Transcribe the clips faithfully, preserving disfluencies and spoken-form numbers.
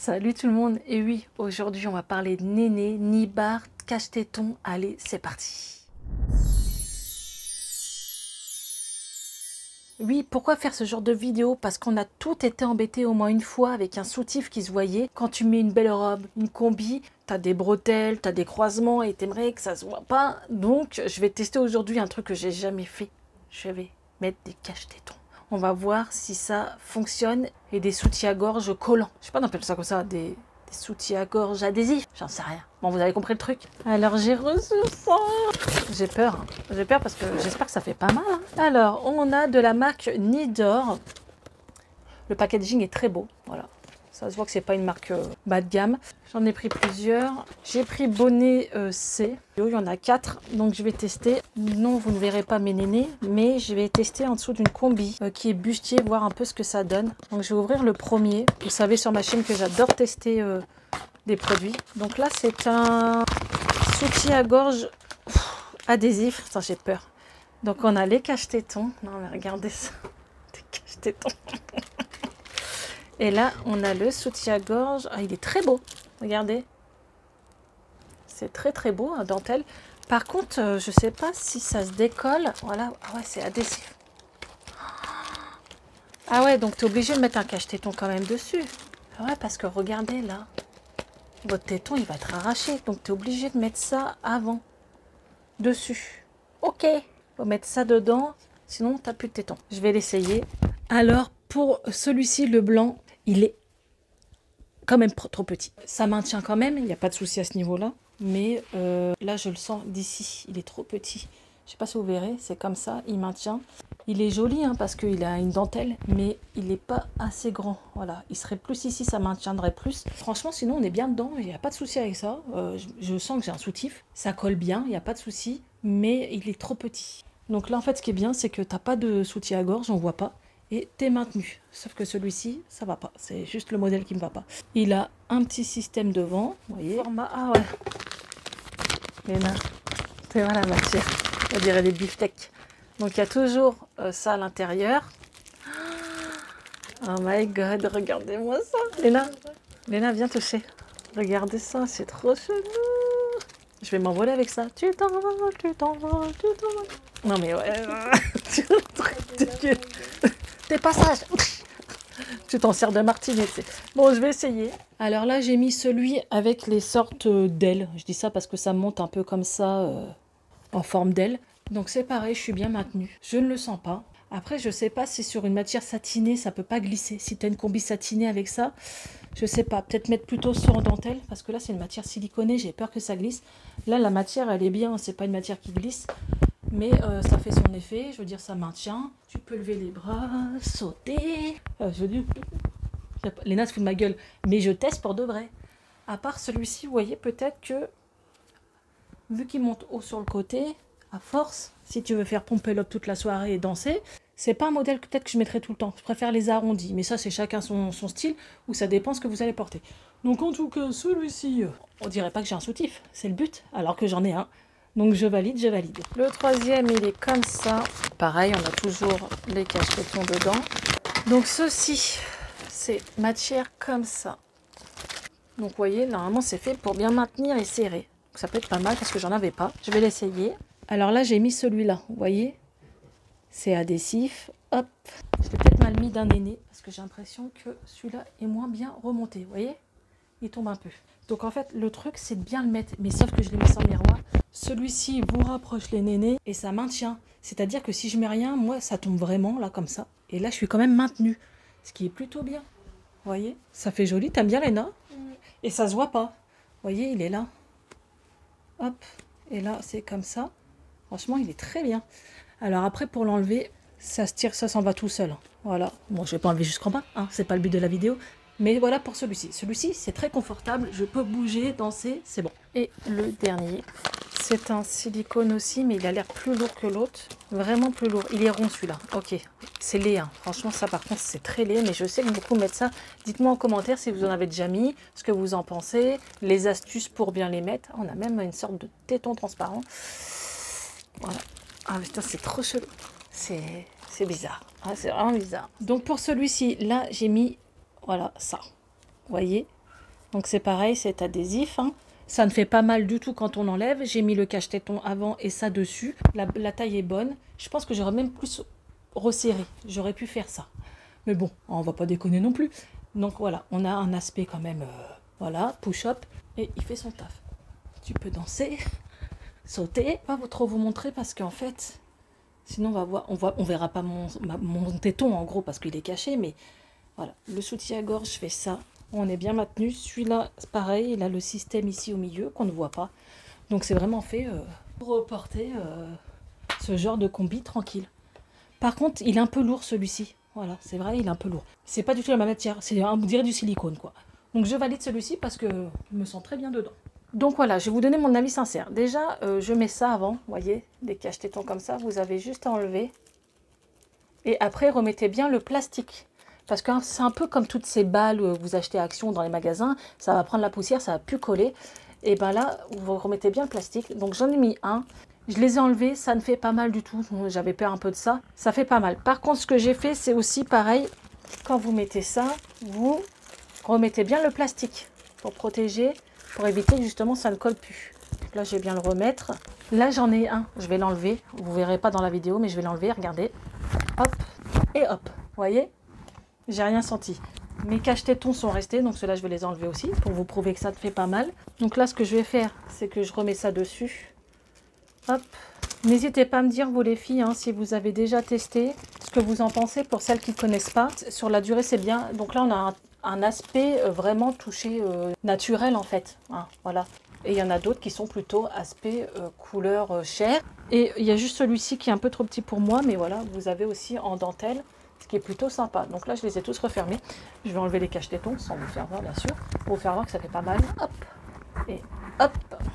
Salut tout le monde, et oui, aujourd'hui on va parler de néné, nibar, cache-téton. Allez, c'est parti. Oui, pourquoi faire ce genre de vidéo? Parce qu'on a tout été embêté au moins une fois avec un soutif qui se voyait. Quand tu mets une belle robe, une combi, t'as des bretelles, t'as des croisements et t'aimerais que ça se voit pas. Donc je vais tester aujourd'hui un truc que j'ai jamais fait. Je vais mettre des cache-tétons. On va voir si ça fonctionne. Et des soutiens-gorge collants. Je sais pas, on appelle ça comme ça, des, des soutiens-gorge adhésifs. J'en sais rien. Bon, vous avez compris le truc. Alors j'ai reçu ça. J'ai peur. J'ai peur parce que j'espère que ça fait pas mal. Hein. Alors, on a de la marque Nidor. Le packaging est très beau. Voilà. Ça se voit que c'est pas une marque euh, bas de gamme. J'en ai pris plusieurs. J'ai pris bonnet euh, C. Il y en a quatre. Donc je vais tester. Non, vous ne verrez pas mes nénés. Mais je vais tester en dessous d'une combi euh, qui est bustier, voir un peu ce que ça donne. Donc je vais ouvrir le premier. Vous savez sur ma chaîne que j'adore tester euh, des produits. Donc là, c'est un soutien à gorge adhésif. Attends, j'ai peur. Donc on a les cache-tétons. Non, mais regardez ça. Des cache-tétons. Et là, on a le soutien-gorge. Ah, il est très beau. Regardez. C'est très très beau, un dentelle. Par contre, euh, je sais pas si ça se décolle. Voilà. Ah ouais, c'est adhésif. Ah ouais, donc tu es obligé de mettre un cache-téton quand même dessus. Ah ouais, parce que regardez là. Votre téton, il va être arraché. Donc tu es obligé de mettre ça avant. Dessus. Ok. Faut mettre ça dedans. Sinon, tu n'as plus de téton. Je vais l'essayer. Alors, pour celui-ci, le blanc, il est quand même trop petit. Ça maintient quand même, il n'y a pas de souci à ce niveau-là. Mais euh, là, je le sens d'ici, il est trop petit. Je ne sais pas si vous verrez, c'est comme ça, il maintient. Il est joli hein, parce qu'il a une dentelle, mais il n'est pas assez grand. Voilà, il serait plus ici, ça maintiendrait plus. Franchement, sinon, on est bien dedans, il n'y a pas de souci avec ça. Euh, je, je sens que j'ai un soutif, ça colle bien, il n'y a pas de souci, mais il est trop petit. Donc là, en fait, ce qui est bien, c'est que tu n'as pas de soutien à gorge, on ne voit pas. Et t'es maintenu. Sauf que celui-ci, ça va pas. C'est juste le modèle qui ne va pas. Il a un petit système devant. Vous voyez. Format. Ah ouais. Les nains. C'est voilà la matière. On dirait des beefsteaks. Donc il y a toujours euh, ça à l'intérieur. Oh my god, regardez-moi ça. Léna, Léna, viens toucher. Regardez ça, c'est trop chelou. Je vais m'envoler avec ça. Tu t'envoles, tu t'envoles, tu t'envoles. Non mais ouais. Tu T'es pas sage. Tu t'en sers de martinet. Bon, je vais essayer. Alors là, j'ai mis celui avec les sortes d'ailes. Je dis ça parce que ça monte un peu comme ça, euh, en forme d'aile. Donc c'est pareil, je suis bien maintenue. Je ne le sens pas. Après, je sais pas si sur une matière satinée, ça peut pas glisser. Si tu as une combi satinée avec ça, je sais pas. Peut-être mettre plutôt sur en dentelle. Parce que là, c'est une matière siliconée. J'ai peur que ça glisse. Là, la matière, elle est bien. C'est pas une matière qui glisse. Mais euh, ça fait son effet, je veux dire, ça maintient. Tu peux lever les bras, sauter. Euh, je veux dire, Léna se fout de ma gueule. Mais je teste pour de vrai. À part celui-ci, vous voyez, peut-être que, vu qu'il monte haut sur le côté, à force, si tu veux faire pomper l'op toute la soirée et danser, c'est pas un modèle peut-être que je mettrai tout le temps. Je préfère les arrondis. Mais ça, c'est chacun son, son style, ou ça dépend ce que vous allez porter. Donc en tout cas, celui-ci, on dirait pas que j'ai un soutif. C'est le but, alors que j'en ai un. Donc je valide, je valide. Le troisième, il est comme ça. Pareil, on a toujours les cache-tétons dedans. Donc ceci, c'est matière comme ça. Donc vous voyez, normalement c'est fait pour bien maintenir et serrer. Donc, ça peut être pas mal parce que j'en avais pas. Je vais l'essayer. Alors là, j'ai mis celui-là, vous voyez. C'est adhésif. Hop. Je l'ai peut-être mal mis d'un aîné parce que j'ai l'impression que celui-là est moins bien remonté. Vous voyez, il tombe un peu. Donc en fait, le truc, c'est de bien le mettre. Mais sauf que je l'ai mis sans miroir. Celui-ci vous rapproche les nénés et ça maintient. C'est-à-dire que si je mets rien, moi, ça tombe vraiment là comme ça. Et là, je suis quand même maintenue. Ce qui est plutôt bien. Vous voyez, ça fait joli. T'aimes bien, Léna? Mm. Et ça se voit pas. Vous voyez, il est là. Hop. Et là, c'est comme ça. Franchement, il est très bien. Alors après, pour l'enlever, ça se tire, ça s'en va tout seul. Voilà. Bon, je vais pas enlever jusqu'en bas. Hein. C'est pas le but de la vidéo. Mais voilà pour celui-ci. Celui-ci, c'est très confortable. Je peux bouger, danser, c'est bon. Et le dernier, c'est un silicone aussi, mais il a l'air plus lourd que l'autre. Vraiment plus lourd. Il est rond celui-là. Ok. C'est laid. Hein. Franchement, ça par contre, c'est très laid. Mais je sais que beaucoup mettent ça. Dites-moi en commentaire si vous en avez déjà mis, ce que vous en pensez, les astuces pour bien les mettre. On a même une sorte de téton transparent. Voilà. Ah putain, c'est trop chelou. C'est bizarre. Ah, c'est vraiment bizarre. Donc pour celui-ci, là, j'ai mis... Voilà, ça. Vous voyez, Donc c'est pareil, c'est adhésif, hein. Ça ne fait pas mal du tout quand on enlève. J'ai mis le cache-téton avant et ça dessus. La, la taille est bonne. Je pense que j'aurais même plus resserré. J'aurais pu faire ça. Mais bon, on va pas déconner non plus. Donc voilà, on a un aspect quand même, euh, voilà, push-up. Et il fait son taf. Tu peux danser, sauter. Pas trop vous montrer parce qu'en fait, sinon on va voir, on, voit, on verra pas mon, ma, mon téton en gros parce qu'il est caché. Mais voilà, le soutien-gorge, je fais ça. On est bien maintenu. Celui-là, c'est pareil, il a le système ici au milieu qu'on ne voit pas. Donc c'est vraiment fait euh, pour porter euh, ce genre de combi tranquille. Par contre, il est un peu lourd celui-ci. Voilà, c'est vrai, il est un peu lourd. C'est pas du tout la même matière, c'est on dirait du silicone quoi. Donc je valide celui-ci parce que je me sens très bien dedans. Donc voilà, je vais vous donner mon avis sincère. Déjà, euh, je mets ça avant, vous voyez, des cache-tétons comme ça, vous avez juste à enlever. Et après, remettez bien le plastique. Parce que c'est un peu comme toutes ces balles que vous achetez à Action dans les magasins. Ça va prendre la poussière, ça va plus coller. Et bien là, vous remettez bien le plastique. Donc j'en ai mis un. Je les ai enlevés, ça ne fait pas mal du tout. J'avais peur un peu de ça. Ça fait pas mal. Par contre, ce que j'ai fait, c'est aussi pareil. Quand vous mettez ça, vous remettez bien le plastique pour protéger, pour éviter que justement ça ne colle plus. Donc là, je vais bien le remettre. Là, j'en ai un. Je vais l'enlever. Vous ne verrez pas dans la vidéo, mais je vais l'enlever. Regardez. Hop. Et hop. Vous voyez ? J'ai rien senti. Mes cache-tétons sont restés, donc ceux-là, je vais les enlever aussi pour vous prouver que ça te fait pas mal. Donc là, ce que je vais faire, c'est que je remets ça dessus. Hop. N'hésitez pas à me dire, vous les filles, hein, si vous avez déjà testé, ce que vous en pensez pour celles qui ne connaissent pas. Sur la durée, c'est bien. Donc là, on a un, un aspect euh, vraiment touché euh, naturel, en fait. Hein, voilà. Et il y en a d'autres qui sont plutôt aspect euh, couleur euh, chair. Et il y a juste celui-ci qui est un peu trop petit pour moi, mais voilà, vous avez aussi en dentelle. Ce qui est plutôt sympa. Donc là, je les ai tous refermés. Je vais enlever les cache-tétons sans vous faire voir, bien sûr. Pour vous faire voir que ça fait pas mal. Hop. Et hop.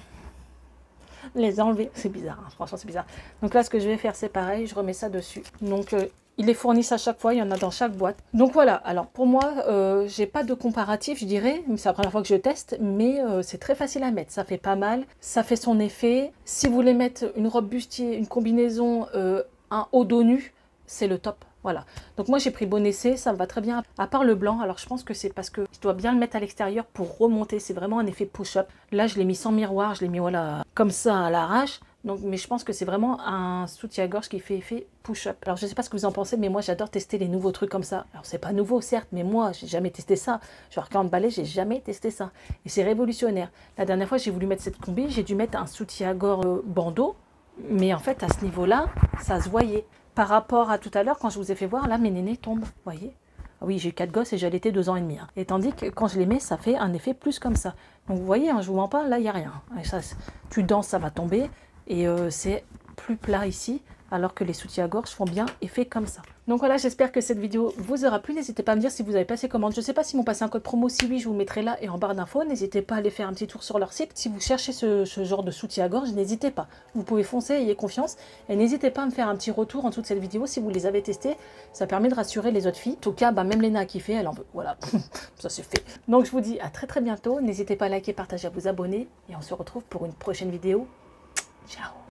Les enlever. C'est bizarre. Hein. Franchement, c'est bizarre. Donc là, ce que je vais faire, c'est pareil. Je remets ça dessus. Donc, euh, ils les fournissent à chaque fois. Il y en a dans chaque boîte. Donc voilà. Alors, pour moi, euh, j'ai pas de comparatif, je dirais. C'est la première fois que je teste. Mais euh, c'est très facile à mettre. Ça fait pas mal. Ça fait son effet. Si vous voulez mettre une robe bustier, une combinaison, euh, un haut dos nu, c'est le top. Voilà, donc moi j'ai pris bon essai, ça me va très bien, à part le blanc. Alors je pense que c'est parce que je dois bien le mettre à l'extérieur pour remonter, c'est vraiment un effet push-up. Là je l'ai mis sans miroir, je l'ai mis voilà comme ça à l'arrache. Donc, mais je pense que c'est vraiment un soutien-gorge qui fait effet push-up. Alors je ne sais pas ce que vous en pensez, mais moi j'adore tester les nouveaux trucs comme ça. Alors c'est pas nouveau certes, mais moi j'ai jamais testé ça. Genre quarante balais, j'ai jamais testé ça. Et c'est révolutionnaire. La dernière fois j'ai voulu mettre cette combi, j'ai dû mettre un soutien-gorge euh, bandeau. Mais en fait à ce niveau-là, ça se voyait. Par rapport à tout à l'heure, quand je vous ai fait voir, là, mes nénés tombent, vous voyez. Ah oui, j'ai quatre gosses et j'allaitais deux ans et demi. Hein. Et tandis que quand je les mets, ça fait un effet plus comme ça. Donc vous voyez, hein, je vous mens pas, là, il n'y a rien. Et ça, tu danses, ça va tomber. Et euh, c'est plus plat ici, alors que les soutiens-gorge font bien effet comme ça. Donc voilà, j'espère que cette vidéo vous aura plu. N'hésitez pas à me dire si vous avez passé commande. Je ne sais pas s'ils m'ont passé un code promo. Si oui, je vous le mettrai là et en barre d'infos. N'hésitez pas à aller faire un petit tour sur leur site. Si vous cherchez ce, ce genre de soutien-gorge, n'hésitez pas. Vous pouvez foncer, ayez confiance. Et n'hésitez pas à me faire un petit retour en dessous de cette vidéo si vous les avez testés. Ça permet de rassurer les autres filles. En tout cas, bah, même Léna a kiffé, elle en veut. Voilà, ça c'est fait. Donc je vous dis à très très bientôt. N'hésitez pas à liker, partager, à vous abonner. Et on se retrouve pour une prochaine vidéo. Ciao.